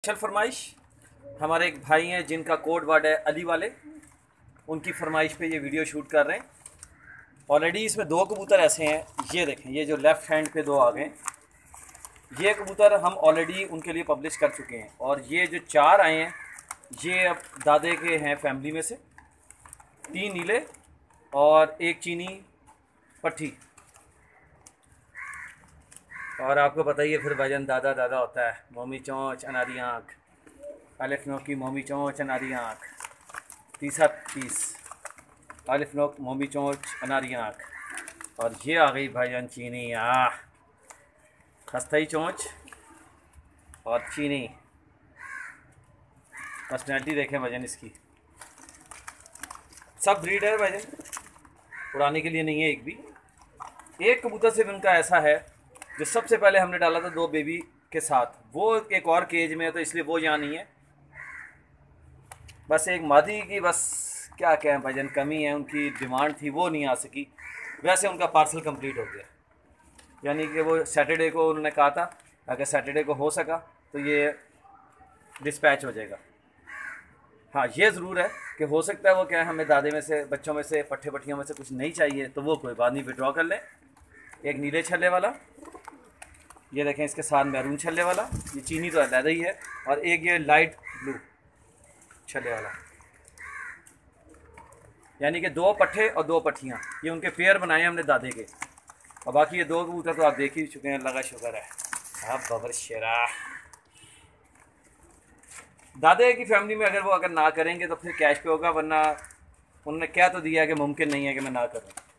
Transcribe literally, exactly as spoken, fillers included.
Special फरमाइश हमारे एक भाई हैं जिनका कोड वर्ड है अली वाले, उनकी फरमाइश पे ये वीडियो शूट कर रहे हैं। ऑलरेडी इसमें दो कबूतर ऐसे हैं, ये देखें, ये जो लेफ़्ट हैंड पे दो आ गए, ये कबूतर हम ऑलरेडी उनके लिए पब्लिश कर चुके हैं। और ये जो चार आए हैं ये अब दादे के हैं फैमिली में से, तीन नीले और एक चीनी पट्टी। और आपको पता ही है फिर भजन दादा दादा होता है, मोमी चोंच अनारी आँख, अलिफ नोक की मोमी चोंच अनारी आँख, तीसरा तीस अलिफ नोक मोमी चोंच अनारी आँख। और ये आ गई भाईजान चीनी, आ खस्ताई चोंच और चीनी। पर्सनैलिटी देखें भजन इसकी, सब ब्रीड है भजन, उड़ाने के लिए नहीं है एक भी। एक कबूतर सिर्फ उनका ऐसा है जो सबसे पहले हमने डाला था दो बेबी के साथ, वो एक और केज में है तो इसलिए वो यहाँ नहीं है। बस एक मादी की बस क्या कहें भजन कमी है, उनकी डिमांड थी वो नहीं आ सकी। वैसे उनका पार्सल कंप्लीट हो गया, यानी कि वो सैटरडे को उन्होंने कहा था अगर सैटरडे को हो सका तो ये डिस्पैच हो जाएगा। हाँ ये ज़रूर है कि हो सकता है वो क्या है, हमें दादे में से बच्चों में से पट्टे पट्टियों में से कुछ नहीं चाहिए तो वो कोई बात नहीं, विड्रॉ कर लें। एक नीले छल्ले वाला, ये देखें इसके साथ मैरून छल्ले वाला, ये चीनी तो अलग ही है, और एक ये लाइट ब्लू छल्ले वाला, यानी कि दो पट्टे और दो पट्टियाँ, ये उनके पेयर बनाए हमने दादे के। और बाकी ये दो कबूतर तो आप देख ही चुके हैं, अल्लाह का शुक्र है। अब बबर शेरा दादे की फैमिली में अगर वो अगर ना करेंगे तो फिर कैश पे होगा, वरना उन्होंने क्या तो दिया कि मुमकिन नहीं है कि मैं ना करूँ।